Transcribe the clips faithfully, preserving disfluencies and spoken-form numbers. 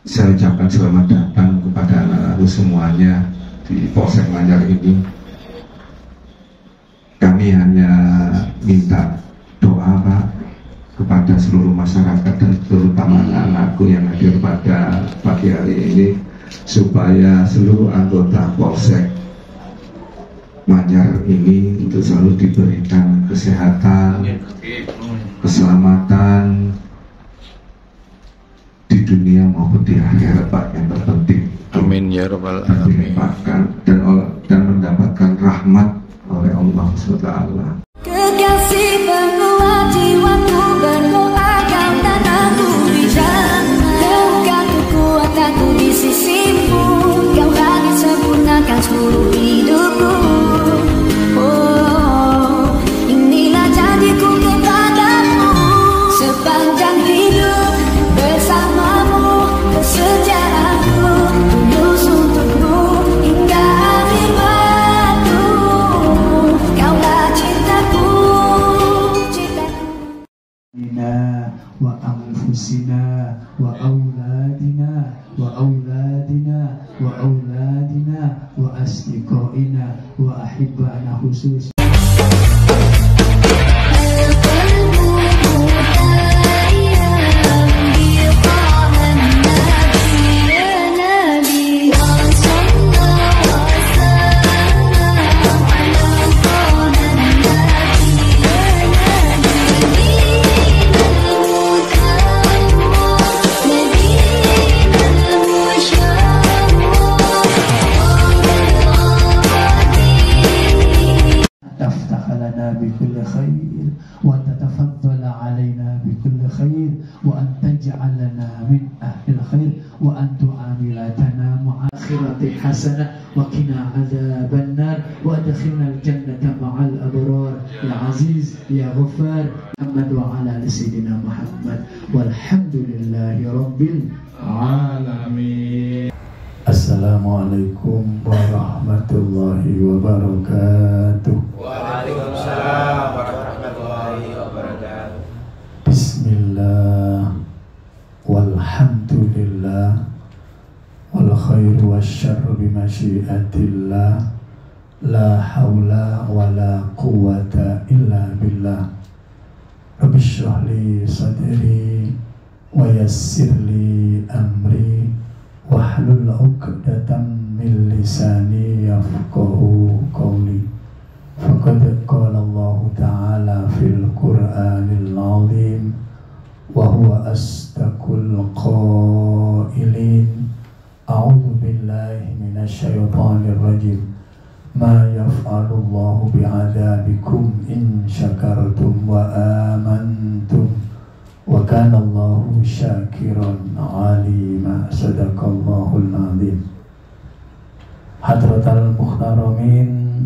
Saya ucapkan selamat datang kepada anak-anakku semuanya di Polsek Manyar ini. Kami hanya minta doa Pak kepada seluruh masyarakat dan terutama anak-anakku yang hadir pada pagi hari ini, supaya seluruh anggota Polsek Manyar ini untuk selalu diberikan kesehatan, keselamatan di dunia maupun di akhirat Pak, yang terpenting. Amin ya rabbal alamin. Dan dan mendapatkan rahmat oleh Allah subhanahu wa taala. Kekasih penguat jiwaku, berdoa kau dan aku di sana. Kau kekuatanku di sisimu, kau lagi sempurnakan seluruh hidupku. Oh, inilah janjiku kepadamu, sepanjang hidup bersamamu, kesetiaanku tulus untukmu hingga akhir waktu. Kaulah cintaku, cintaku. Wa anfusina wa auladina wa auladina wa auladina wa asdiqaina wa ahibbana khusus. بكل خير وأن تتفضل علينا بكل خير وأن تجعلنا من أهل الخير وأن تعاملاتنا مع آخرة حسنة وقنا عذاب النار وأدخلنا الجنة مع الأبرار يا عزيز يا غفار محمد وعلى سيدنا محمد والحمد لله رب العالمين. Assalamualaikum warahmatullahi wabarakatuh. Waalaikumsalam warahmatullahi wabarakatuh. Bismillah walhamdulillah wal khairu wasyarru bimasyiatillah la haula wala quwwata illa billah. Rabbi shrah li sadri wa yassir li amri wahlul 'uqdatam min lisani yafqahu qawli. Faqad qala Allah ta'ala fil Qur'anil 'azim wa huwa asdaqul qailin. A'udzu billahi minasy syaithanir rajim. Ma yaf'alu Allahu bi'adabikum in syakartum wa amantum wa kana Allahu syakiran alima. Sadaqallahul azim. Hadratal muhtaramin,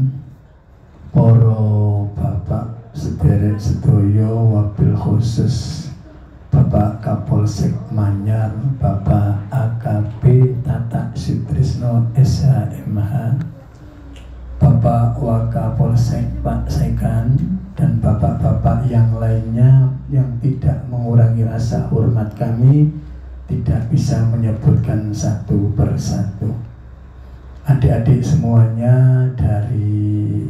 para bapak sederek sedaya, wabil khusus Bapak Kapolsek Manyar, Bapak A K P Tata Sutrisno S H M H, Bapak Wakapolsek Pak Sekan, dan bapak-bapak yang lainnya yang tidak mengurangi rasa hormat kami, tidak bisa menyebutkan satu persatu. Adik-adik semuanya dari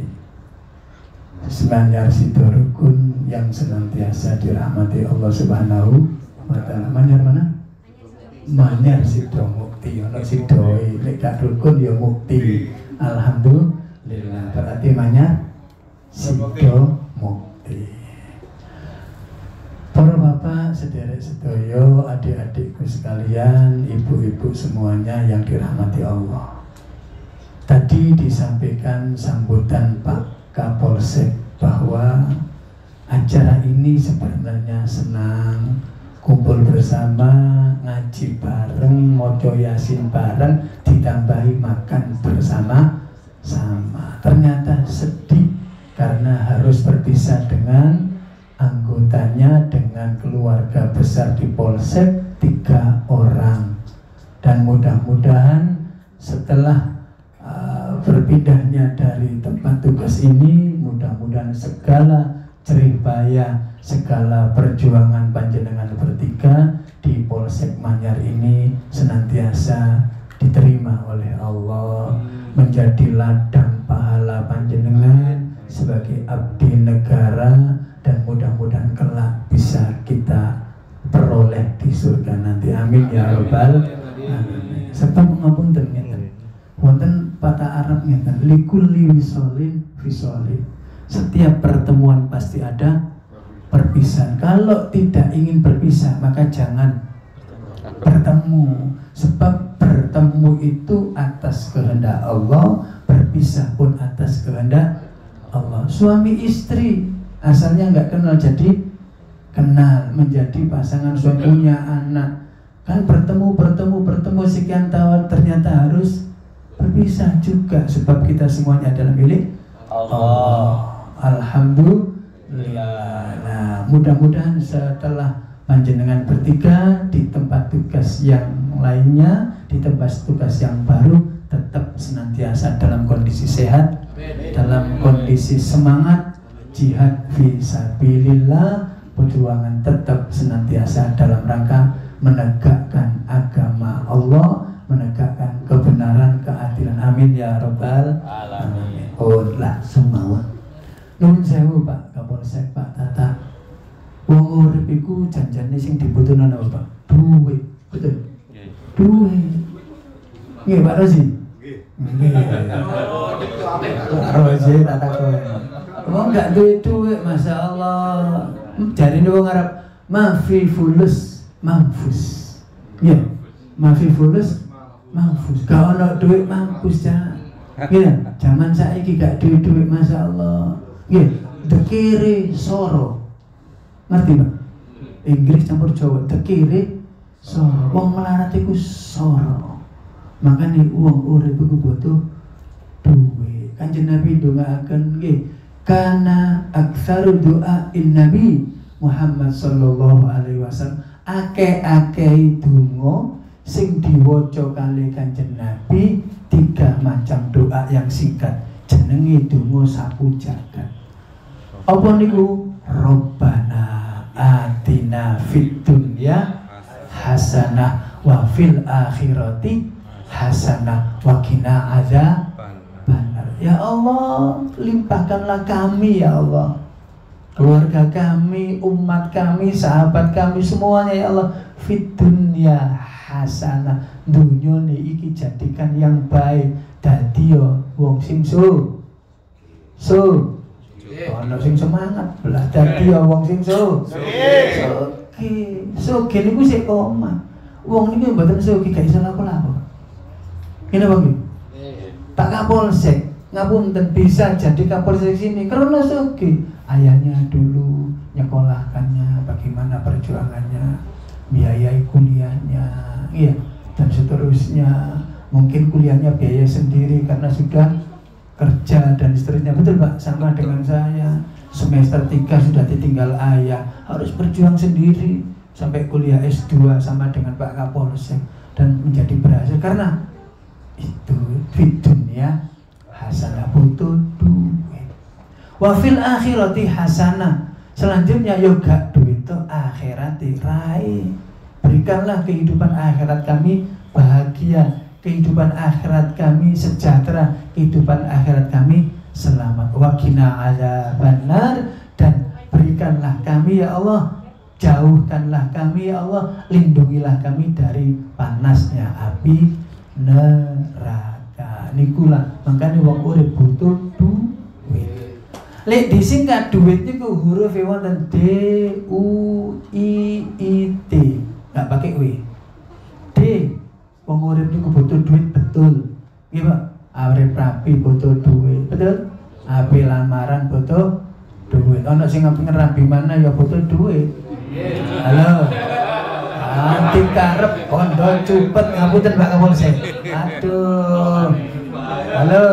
Manyar Sidorukun yang senantiasa dirahmati Allah Subhanahu wa taala. Manyar mana? Manyar Sido Mukti. Ono Sidoi lek gak rukun ya mukti. Alhamdulillah. Berarti Manyar Sido Mukti. Para bapak, sederek sedoyo, adik-adikku sekalian, ibu-ibu semuanya yang dirahmati Allah. Tadi disampaikan sambutan Pak Kapolsek bahwa acara ini sebenarnya senang, kumpul bersama, ngaji bareng, moco yasin bareng, ditambahi makan bersama-sama. Ternyata sedih karena harus berpisah dengan anggotanya, dengan keluarga besar di Polsek, tiga orang. Dan mudah-mudahan setelah uh, berpindahnya dari tempat tugas ini, mudah-mudahan segala jerih payah, segala perjuangan panjenengan bertiga di Polsek Manyar ini senantiasa diterima oleh Allah, menjadi ladang pahala panjenengan sebagai abdi negara, dan mudah-mudahan kelak bisa kita peroleh di surga nanti. Amin ya rabbal alamin. Serta pengapunten ngeten. Wonten patah Arab ngeten, likulli wisolin visolin. Setiap pertemuan pasti ada perpisahan. Kalau tidak ingin berpisah, maka jangan bertemu. Sebab bertemu itu atas kehendak Allah, berpisah pun atas kehendak Allah. Suami istri asalnya nggak kenal, jadi kenal, menjadi pasangan suami, punya anak. Kan bertemu, bertemu, bertemu sekian tahun, ternyata harus berpisah juga. Sebab kita semuanya adalah milik Allah. Alhamdulillah. Nah, mudah-mudahan setelah panjenengan bertiga di tempat tugas yang lainnya, di tempat tugas yang baru, tetap senantiasa dalam kondisi sehat, dalam kondisi semangat, jihad fisabilillah, perjuangan tetap senantiasa dalam rangka menegakkan agama Allah, menegakkan kebenaran, keadilan. Amin ya rabbal alamin. Oh lah semua. Nuwun sewu Pak Kapolsek, Pak Tata. Wong urip iku janjane sing dibutuhno apa, Pak? Duit. Betul. Duit. Nggih, Pak Rozi. Nggih. Pak Rozi tak takon. Wong gak duwe duit, Masya Allah. Jarine wong Arab, mafi fulus mampus. Nggih. Mafi fulus mampus. Gak ono duit mampus ya. Nggih, zaman saiki gak duwe duit, Masya Allah. Nggih, dekire soro. Ngerti Pak? Inggris campur Jawa, dekire soro. Wong melarat iku soro. Makane wong urip iku butuh duit. Kanjeng Nabi ndongaaken nggih, kana aktsaru du'ain Nabi Muhammad sallallahu alaihi wasallam, akeh-akeh donga sing diwaca kali Kanjeng Nabi, tiga macam doa yang singkat, jenenge donga sapu jagat. Apa niku? Rabbana atina fid dunya hasanah wa fil akhirati hasanah wa qina adzabannar. Ya Allah, limpahkanlah kami ya Allah, keluarga kami, umat kami, sahabat kami, semuanya ya Allah, fid dunya hasanah, dunyane iki jadikan yang baik, dadi yo wong sing su su ono sing semangat, belah dadi ya wong sing so. Soge, soge niku sik omah. Wong niku mboten soge gak iso laku-laku. Ngene apa nggih? Pak Kapolsek, ngapunten bisa jadi Kapolsek sini karena soge. Ayahnya dulu nyekolahkannya, bagaimana perjuangannya, biayai kuliahnya, iya, dan seterusnya. Mungkin kuliahnya biaya sendiri karena sudah kerja dan seterusnya. Betul Pak, sama dengan saya. Semester tiga sudah ditinggal ayah, harus berjuang sendiri sampai kuliah S dua sama dengan Pak Kapolsek, dan menjadi berhasil karena itu fid dunya hasanah, butuh duit. Wa fil akhirati hasanah, selanjutnya yoga duit itu akhirati rai. Berikanlah kehidupan akhirat kami bahagia, kehidupan akhirat kami sejahtera, kehidupan akhirat kami selamat. Wa qina adzabannar, dan berikanlah kami ya Allah, jauhkanlah kami ya Allah, lindungilah kami dari panasnya api neraka. Nikulah makanya wong urip butuh duit. Lek disingkat duit niku huruf wonten D U I I T, enggak pakai W. D, wong urip niku butuh duit, betul. Nggih Pak, arep rapi butuh duit, betul. Ape lamaran butuh duit. Ono sing ngepengin rabi mana ya butuh duit. Halo. Anti karep kondo cupet ngapunten Pak Kapolsek. Aduh. Halo.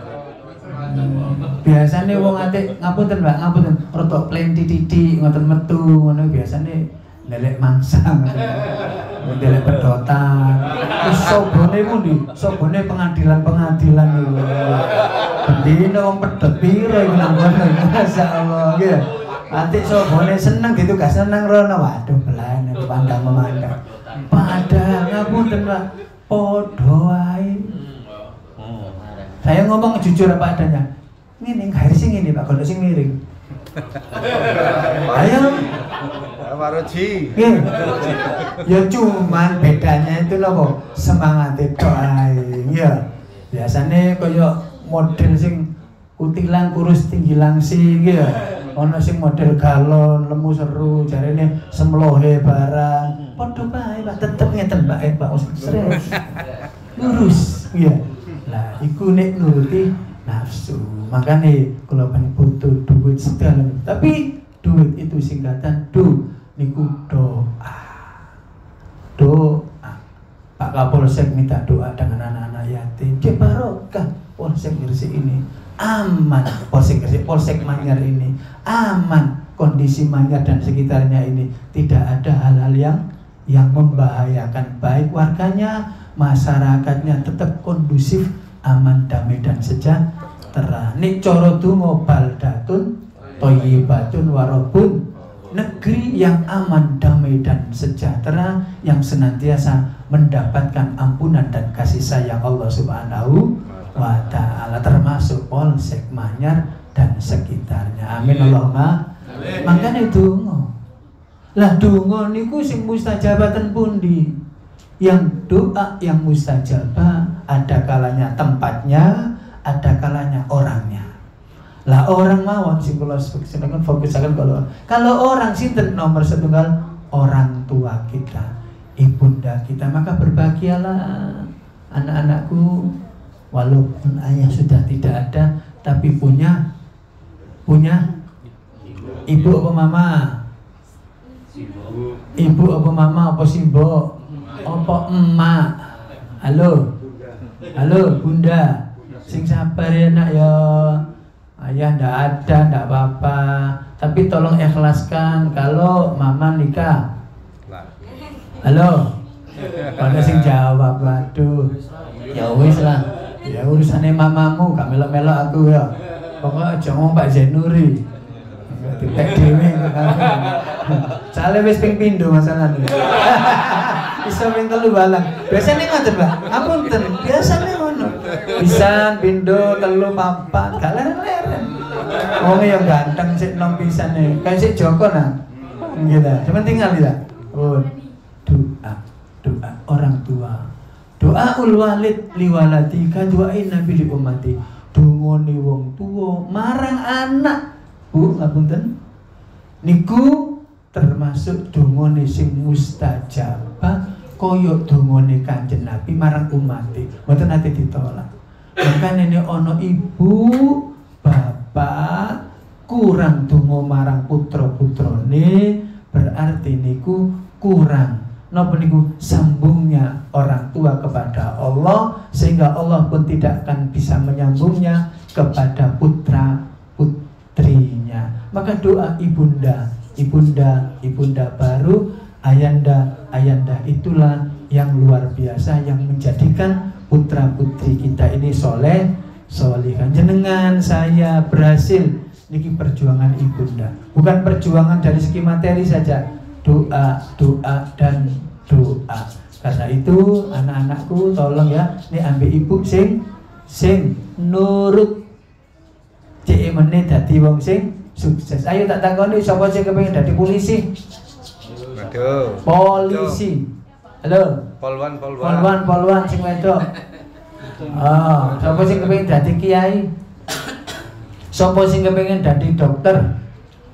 Biasane wong ate ngapunten Pak, ngapunten rotok plenti titik ngoten metu ngono biasane lelek mangsa ngono. Lelek pedotan. Terus sobone pundi? Sobone pengadilan-pengadilan niku. Bendina wong pedhot piro iku nang kono. Masyaallah nggih. Ati sobone seneng gitu gak seneng rono. Waduh belahan pandang memandang. Padahal ngapunten Pak, podo wae. Saya ngomong jujur apa adanya. Ngene garis sing ngene Pak, kalau sing miring. Ayo. Pak Roji. Ya cuman bedanya itu loh kok semangat itu ae. Ya. Biasane kaya model sing kutilan kurus tinggi langsing ya. Ono sing model galon, lemu seru, jarene semlohe barang. Padha bae Pak, tetep ngeten Pak, Pak serius. Lurus, ya. Lah iku nek nuruti nafsu. Makane kula ben butuh duit sedang. Tapi duit itu singkatan do niku doa. Doa. Pak Kapolsek minta doa dengan anak-anak yatim. Dia barokah Polsek Gresik ini. Aman Polsek Gresik, Polsek Manyar ini aman, kondisi Manyar dan sekitarnya ini tidak ada hal-hal yang yang membahayakan, baik warganya, masyarakatnya tetap kondusif, aman, damai dan sejahtera. Nik coro donga baldatun thayyibatun warabun, negeri yang aman, damai dan sejahtera, yang senantiasa mendapatkan ampunan dan kasih sayang Allah Subhanahu wa ta'ala, termasuk Polsek Manyar dan sekitarnya. Amin Allahumma. Makanya donga. Lah donga niku sing mustajabatan pundi? Yang doa yang mustajabah ada kalanya tempatnya, ada kalanya orangnya. Lah orang mawon sing kula sedangkan fokusaken kalau kalau orang sinten nomor setunggal orang tua kita, ibunda kita, maka berbahagialah anak-anakku. Walaupun ayah sudah tidak ada, tapi punya punya ibu apa mama? Ibu apa mama apa simbo? Apa emak? Halo, halo bunda, sing sabar ya nak ya. Ayah ndak ada, ndak apa-apa. Tapi tolong ikhlaskan kalau mama nikah. Halo, kalau sing jawab, waduh, ya wis lah. Ya urusannya mamamu, gak melok-melok aku ya. Pokoknya aja ngomong Pak Zainuri. Ditek dhewe kok. Soale wis ping pindho masalahnya. Bisa ping telu balang. Biasane ngoten, Pak. Apunten, biasane ngono. Pisan, pindho, telu, papat, gak leren-leren. Wong yang ganteng sik nom pisane. Kayak sik Joko nah. Gitu. Cuma tinggal tidak. Oh, doa, doa orang tua. Doa ul walid liwalatika, doain nabi li ummati. Dungone wong tua marang anak. Bu, ngapunten. Niku termasuk dungone sing mustajabah koyo dungone Kanjeng Nabi marang umati. Mboten nate ditolak. Makane nek ana ibu, bapak kurang donga marang putra-putrane, berarti niku kurang napa niku sambungnya orang tua kepada Allah, sehingga Allah pun tidak akan bisa menyambungnya kepada putra putrinya. Maka doa ibunda, ibunda, ibunda baru, ayanda, ayanda itulah yang luar biasa yang menjadikan putra putri kita ini soleh, solihah. Jenengan saya berhasil niki perjuangan ibunda, bukan perjuangan dari segi materi saja. Doa, doa, dan doa. Karena itu anak-anakku tolong ya, ini ambil ibu sing sing nurut, cek meneh dadi wong sing sukses. Ayo tak takoni sapa sing kepengin dadi polisi? Waduh. Polisi. Halo. Polwan, polwan. Polwan, polwan sing wedok. Ah, sapa sing kepengin dadi kiai? Sapa sing kepengin dadi dokter?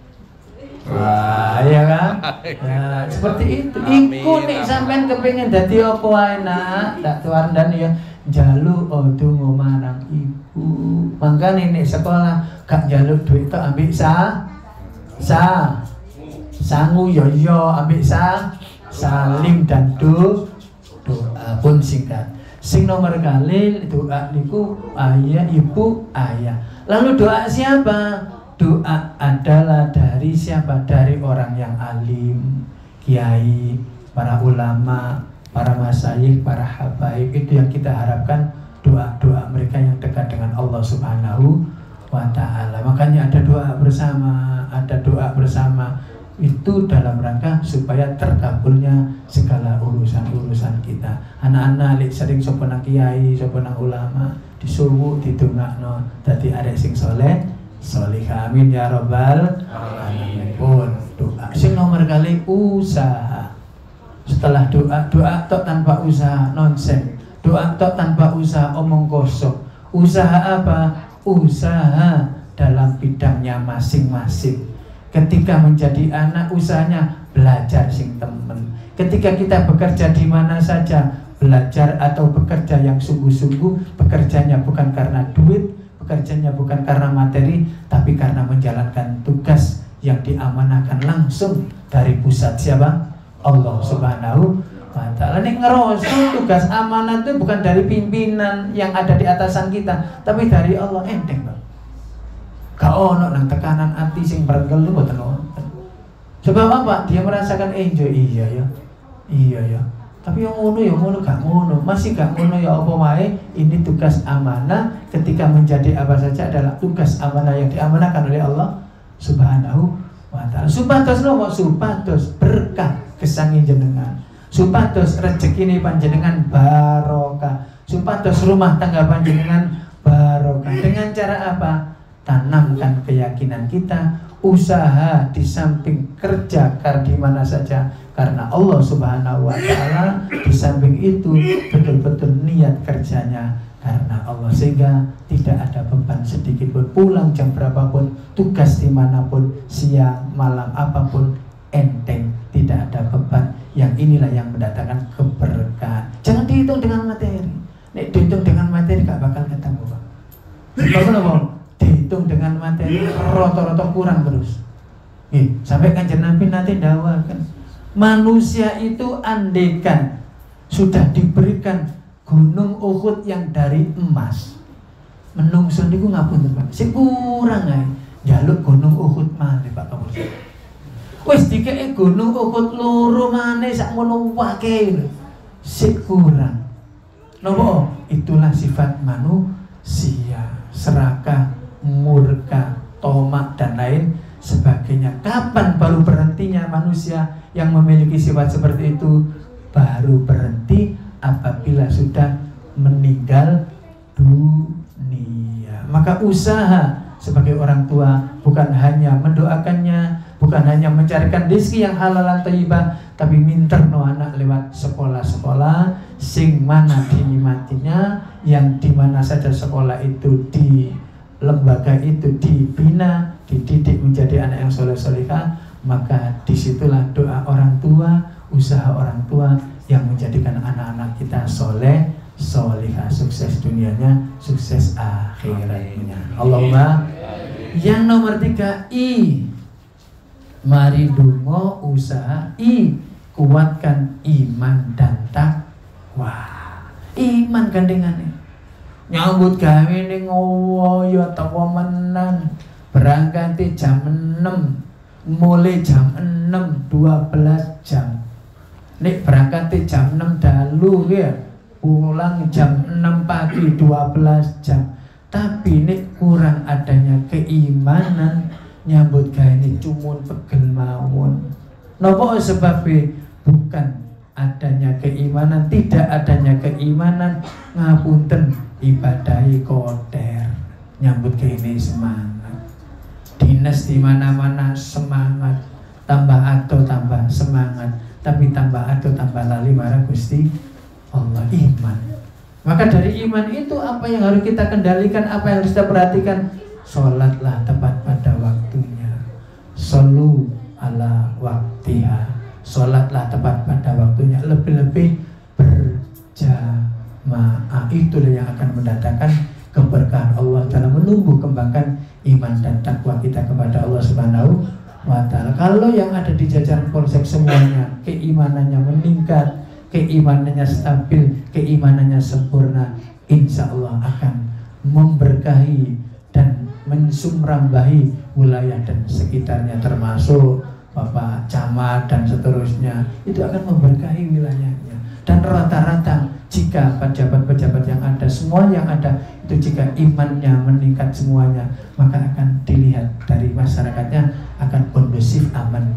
Wah, iya kan? Nah, seperti itu. Iku nek sampean kepengin dadi apa wae nak, tak tuandan ya njaluk donga marang ibu. Mangkane nek sekolah gak njaluk duit tok ambek sa sa sangu yo yo ambek sa salim dan do doa pun singkat. Sing nomor kali doa niku ayah, ibu, ayah. Lalu doa siapa? Doa adalah dari siapa? Dari orang yang alim, kiai, para ulama, para masyayikh, para habaib. Itu yang kita harapkan, doa-doa mereka yang dekat dengan Allah Subhanahu wa ta'ala. Makanya ada doa bersama, ada doa bersama itu dalam rangka supaya terkabulnya segala urusan-urusan kita. Anak-anak lek sering sapa nang kiai, sapa nang ulama disuwuk didongakno dadi arek sing saleh, salihah. Amin ya rabbal alamin. Pun doa sing nomor kali usaha. Setelah doa, doa tok tanpa usaha nonsen. Doa tok tanpa usaha omong kosong. Usaha apa? Usaha dalam bidangnya masing-masing. Ketika menjadi anak, usahanya belajar sing temen. Ketika kita bekerja di mana saja, belajar atau bekerja yang sungguh-sungguh. Bekerjanya bukan karena duit, bekerjanya bukan karena materi, tapi karena menjalankan tugas yang diamanahkan langsung dari pusat siapa? Allah Subhanahu wa ta'ala. Ini ngerosok tugas amanah itu bukan dari pimpinan yang ada di atasan kita, tapi dari Allah. Enteng Bang. Gak ono nang tekanan hati sing berengkel lu mboten wonten. Sebab apa? Dia merasakan enjoy. Iya ya. Iya ya. Tapi yang ngono ya ngono gak ngono. Masih gak ngono ya apa wae. Ini tugas amanah. Ketika menjadi apa saja adalah tugas amanah yang diamanahkan oleh Allah Subhanahu wa ta'ala. Supados nopo? Supados berkah gesangin jenengan. Supados rezekine panjenengan barokah. Supados rumah tangga panjenengan barokah. Dengan cara apa? Tanamkan keyakinan kita, usaha di samping kerja di mana saja karena Allah Subhanahu wa ta'ala. Di samping itu betul-betul niat kerjanya karena Allah, sehingga tidak ada beban sedikit pun. Pulang jam berapapun, tugas dimanapun, siang, malam, apapun, enteng, tidak ada beban. Yang inilah yang mendatangkan keberkahan. Jangan dihitung dengan materi. Nek dihitung dengan materi gak bakal ketemu Pak. Kenapa? Dihitung dengan materi rata-rata kurang terus. Eh, sampai Kanjeng Nabi nanti dawakan, manusia itu andekan sudah diberikan gunung Uhud yang dari emas, menungso niku ngapunten Pak, sing kurang ae njaluk gunung Uhud maneh Pak Kapolres. Wis dikeki gunung Uhud loro maneh sak ngono wae. Sik kurang. Napa? Itulah sifat manusia, serakah, murka, tomak dan lain sebagainya. Kapan baru berhentinya manusia yang memiliki sifat seperti itu? Baru berhenti apabila sudah meninggal dunia. Maka usaha sebagai orang tua bukan hanya mendoakannya, bukan hanya mencarikan rezeki yang halal dan thayyibah, tapi minterno anak lewat sekolah-sekolah sing mana dinikmatinya, yang dimana saja sekolah itu di lembaga itu dibina, dididik menjadi anak yang soleh-solehah, maka disitulah doa orang tua, usaha orang tua yang menjadikan anak-anak kita soleh, solehah, sukses dunianya, sukses akhiratnya. Allahumma. Yang nomor tiga, I, mari dungo usaha, I, kuatkan iman dan takwa. Iman gandengannya. Nyambut gawe ning ngowo ya teko menan. Berangkat jam enam, mulai jam enam, dua belas jam. Nek berangkat jam enam dalu ya, pulang jam enam pagi, dua belas jam. Tapi nek kurang adanya keimanan, nyambut gawe ini cumun pegel mawon. Napa sebabnya? Bukan adanya keimanan, tidak adanya keimanan, ngapunten, ibadahi koder, nyambut ke ini semangat, dinas di mana-mana semangat, tambah atau tambah semangat, tapi tambah atau tambah lali marah Gusti Allah. Iman. Maka dari iman itu apa yang harus kita kendalikan, apa yang harus kita perhatikan? Sholatlah tepat pada waktunya, sholu ala waktiha, sholatlah tepat pada waktunya, lebih-lebih berjamaah. Itulah yang akan mendatangkan keberkahan Allah dalam menumbuh kembangkan iman dan takwa kita kepada Allah Subhanahu wa ta'ala. Kalau yang ada di jajaran polsek semuanya keimanannya meningkat, keimanannya stabil, keimanannya sempurna, insya Allah akan memberkahi dan mensumrambahi wilayah dan sekitarnya, termasuk Bapak Camat dan seterusnya. Itu akan memberkahi wilayahnya. Dan rata-rata jika pejabat-pejabat yang ada, semua yang ada itu jika imannya meningkat semuanya, maka akan dilihat dari masyarakatnya akan kondusif, aman dan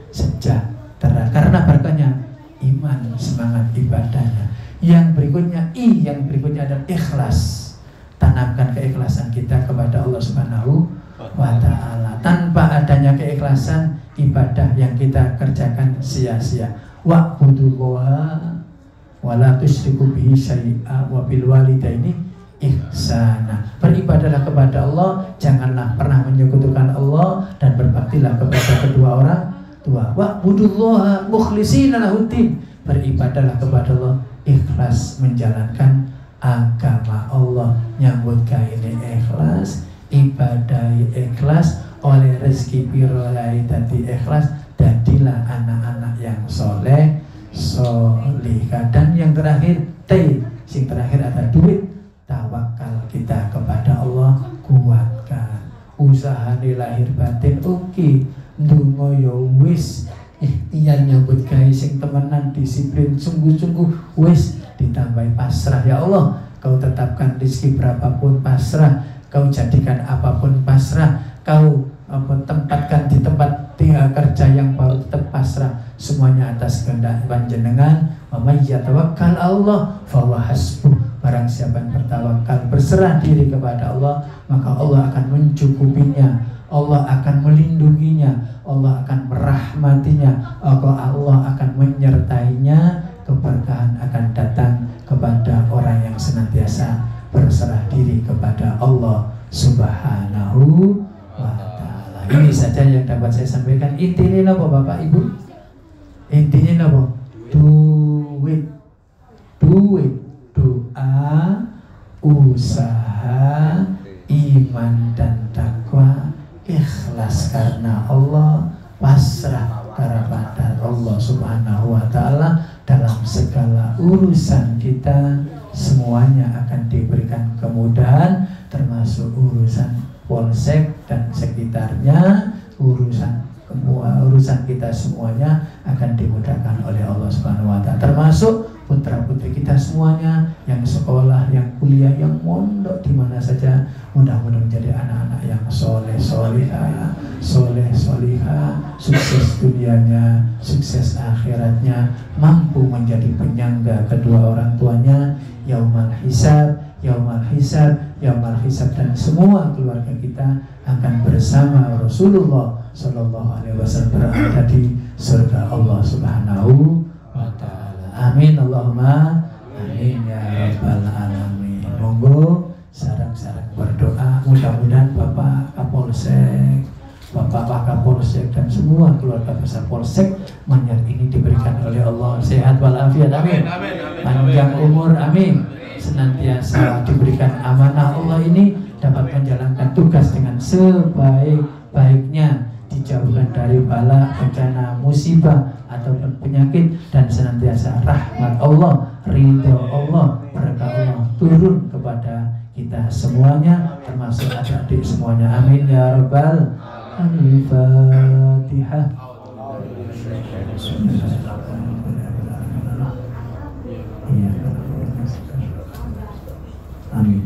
sejahtera. Karena berkahnya iman, semangat ibadahnya. Yang berikutnya I, yang berikutnya adalah ikhlas. Tanamkan keikhlasan kita kepada Allah Subhanahu wa ta'ala. Tanpa adanya keikhlasan, ibadah yang kita kerjakan sia-sia. Wa'budullaha wa la tusyriku bihi syai'a wa bil walidaini ihsana. Beribadahlah kepada Allah, janganlah pernah menyekutukan Allah, dan berbaktilah kepada kedua orang tua. Wa'budullaha mukhlishina lahuddin. Beribadahlah kepada Allah ikhlas menjalankan agama Allah. Nyambut gawe ikhlas, ibadah ikhlas, oleh rezeki pirolai tadi ikhlas, jadilah anak-anak yang soleh solihah. Dan yang terakhir T, yang terakhir ada duit. Tawakal kita kepada Allah, kuatkan usaha di lahir batin. Oke, ndonga yo wis, ikhtiar nyambut gawe sing temenan, disiplin sungguh-sungguh wis, ditambah pasrah. Ya Allah, kau tetapkan rezeki berapapun pasrah, kau jadikan apapun pasrah, kau apa, tempatkan di tempat tinggal kerja yang baru tetap pasrah, semuanya atas kehendak panjenengan. Wa may yatawakkal Allah fahuwa hasbuh. Barang siapa yang bertawakal, berserah diri kepada Allah, maka Allah akan mencukupinya, Allah akan melindunginya, Allah akan merahmatinya, Allah akan menyertainya. Keberkahan akan datang kepada orang yang senantiasa berserah diri kepada Allah Subhanahu wa ta'ala. Ini saja yang dapat saya sampaikan. Intinya apa Bapak Ibu? Intinya apa? Duit, duit, doa, usaha, iman dan takwa, ikhlas karena Allah, pasrah kepada Allah Subhanahu wa ta'ala. Dalam segala urusan kita semuanya akan diberikan kemudahan, termasuk urusan polsek dan sekitarnya, urusan semua urusan kita semuanya akan dimudahkan oleh Allah Subhanahu wa ta'ala, termasuk putra-putri kita semuanya yang sekolah, yang kuliah, yang mondok di mana saja, mudah-mudahan menjadi anak-anak yang soleh solihah, soleh solihah, sukses dunianya, sukses akhiratnya, mampu menjadi penyangga kedua orang tuanya, yaumal hisab, yaumal hisab, yaumal hisab, dan semua keluarga kita akan bersama Rasulullah Sallallahu Alaihi Wasallam berada di surga Allah Subhanahu wa ta'ala. Amin Allahumma amin ya rabbal alamin. Monggo sarang-sarang berdoa, mudah-mudahan Bapak Kapolsek, Bapak Pak Kapolsek dan semua keluarga besar Polsek Manyar ini diberikan oleh Allah sehat walafiat, amin. Panjang umur, amin. Senantiasa diberikan amanah Allah ini, dapat menjalankan tugas dengan sebaik-baiknya, dijauhkan dari bala, bencana, musibah ataupun penyakit, dan senantiasa rahmat Allah, ridho Allah, berkah Allah turun kepada kita semuanya, termasuk adik-adik semuanya, amin ya rabbal alamin. Al-Fatihah. Amin.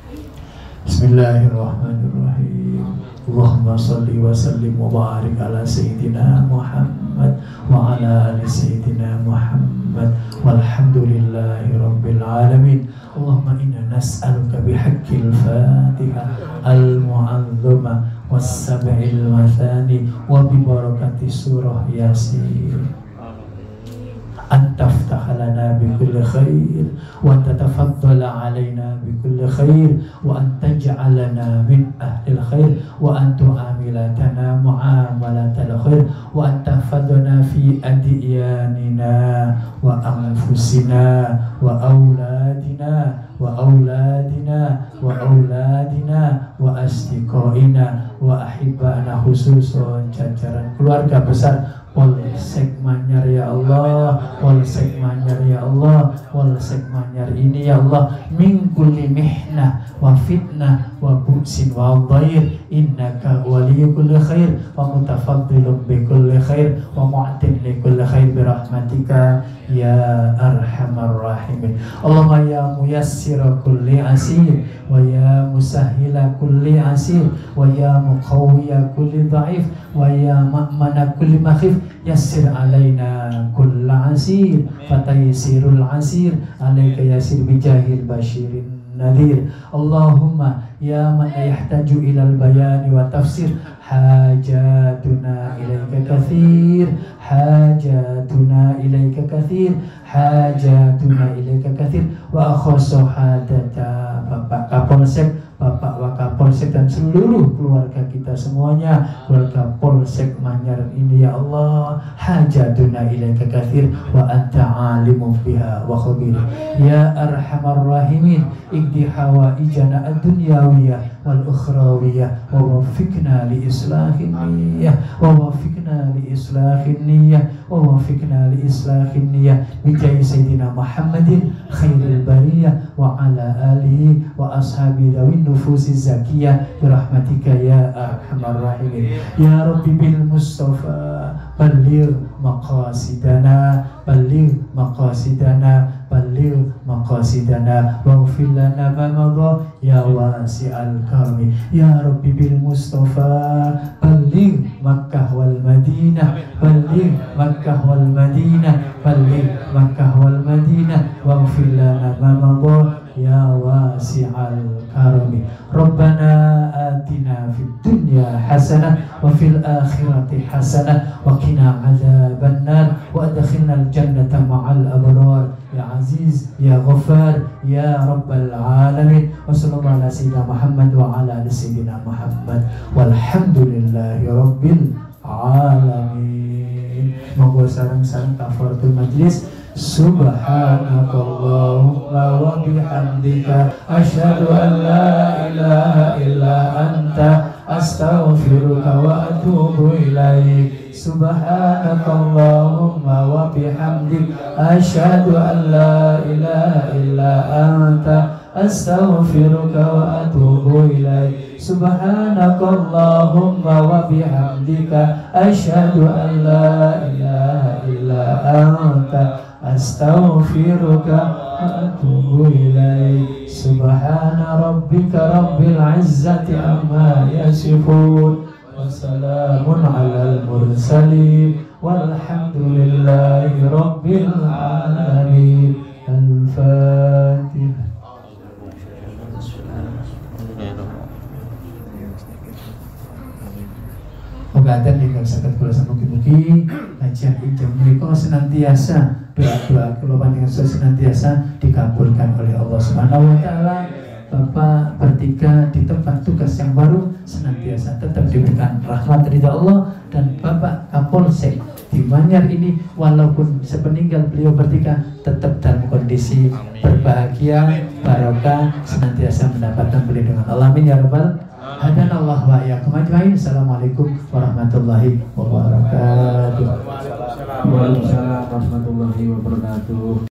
Bismillahirrahmanirrahim. Allahumma salli wa sallim wa barik ala Sayyidina Muhammad wa ala ali Sayyidina Muhammad walhamdulillahi rabbil alamin. Allahumma inna nas'aluka bihaqqil Fatihah al-mu'azzama was sab'il mathani wa bi barakati surah Yasin an taftaha lana bi kulli khair wa an tatafaddala alaina bi kulli khair wa an taj'alana min ahlil khair wa an tu'amilatana mu'amalatal khair wa an tahfadhana fi adiyanina wa anfusina wa auladina wa auladina wa auladina wa asdiqaina wa ahibbana, khususun jajaran keluarga besar Polsek Manyar ya Allah, Polsek Manyar ya Allah, Polsek Manyar ini ya Allah, min kulli mihnah wa fitnah wa bu'sin wa dhair, innaka waliyyu kulli khair wa mutafaddilun bi kulli khair wa mu'tin li kulli khair bi rahmatika ya arhamar rahimin. Allahumma ya muyassira kulli asir wa ya musahhila kulli asir wa ya muqawwiya kulli dha'if wa ya ma'mana kulli makhif yassir alaina kulla asir fataysirul asir alayka yasir bijahil bashirin nadir. Allahumma ya man yahtaju ilal bayani wa tafsir hajatuna ilaika kathir hajatuna ilaika kathir hajatuna ilaika kathir wa akhoso hadata Bapak Kapolsek, Bapak Wakapolsek dan seluruh keluarga kita semuanya, keluarga Polsek Manyar ini ya Allah, hajatuna ilaika kathir wa anta alimun biha wa khabir ya arhamar rahimin. Igdi hawaijana ad-dunyawiyah wal ukhrawiyah wa wafiqna li islahin niyyah wa wafiqna li islahin niyyah wa wafiqna li islahin niyyah bi jahi sayyidina Muhammadin khairil bariyah wa ala alihi wa ashabi dawin nufusi zakiyah bi rahmatika ya arhamar rahimin. Ya Rabbi bil Mustafa balligh maqasidana balligh maqasidana balligh maqasidana waghfir lana ma madha ya wasi'al karmi. Ya Rabbi bil Mustafa balligh Makkah wal Madinah balligh Makkah wal Madinah balligh Makkah wal Madinah waghfir lana ma madha ya wasi'al karmi. Rabbana atina fid dunya hasanah wa fil akhirati hasanah wa qina adzaban nar wa adkhilnal jannata ma'al abrar ya aziz ya ghaffar ya rabbal alamin. Wa sallallahu ala sayyidina Muhammad wa ala ali sayyidina Muhammad walhamdulillahi rabbil alamin. Monggo sareng-sareng kafaratul majlis. Subhanakallahumma wa bihamdika asyhadu an la ilaha illa anta astaghfiruka wa atubu ilaik. Subhanakallahumma wa bihamdika asyhadu an la ilaha illa anta astaghfiruka wa atubu ilaik. Subhanakallahumma wa bihamdika asyhadu an la ilaha illa anta astaghfiruka wa atubu ilaik. Subhana rabbika rabbil izzati amma yasifun wa salamun alal mursalin walhamdulillahi rabbil alamin. Al-Fatihah. Penggantian tinggal sakit kula mugi-mugi kajian ijam menika senantiasa doa-doa kula panjenengan senantiasa dikabulkan oleh Allah Subhanahu wa taala. Bapak bertiga di tempat tugas yang baru senantiasa tetap diberikan rahmat ridha Allah, dan Bapak Kapolsek di Manyar ini walaupun sepeninggal beliau bertiga tetap dalam kondisi berbahagia, barokah, senantiasa mendapatkan beliau dengan Allah. Amin ya rabbal hadanallah wa iyyakum ajmain. Assalamualaikum warahmatullahi wabarakatuh. Waalaikumsalam warahmatullahi wabarakatuh.